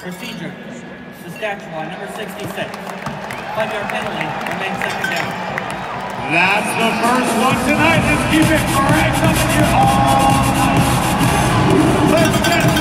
Procedure. Saskatchewan, number 66. 5-yard penalty, remains second down. That's the first one tonight. Let's keep it correct up in here all night. Let's get